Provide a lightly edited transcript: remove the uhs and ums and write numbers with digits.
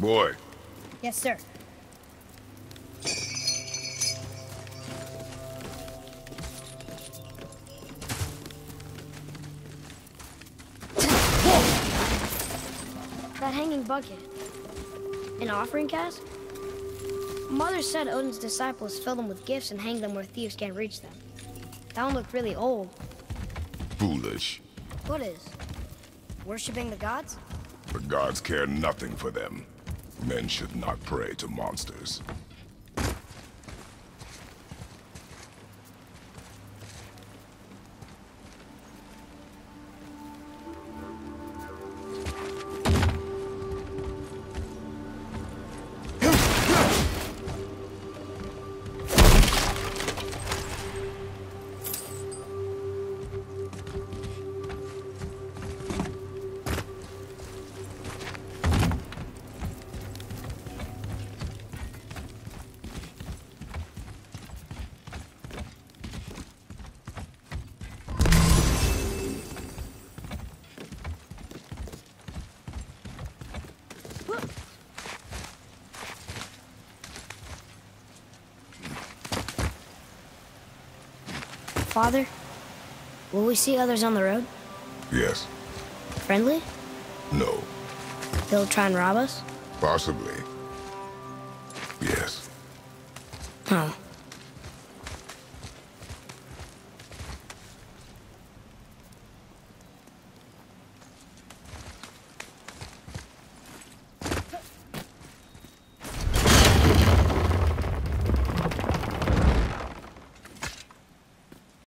Boy. Yes, sir. That hanging bucket. An offering cask? Mother said Odin's disciples fill them with gifts and hang them where thieves can't reach them. That one looked really old. Foolish. What is? Worshipping the gods? The gods care nothing for them. Men should not pray to monsters. Father, will we see others on the road? Yes. Friendly? No. They'll try and rob us? Possibly. Yes. Oh.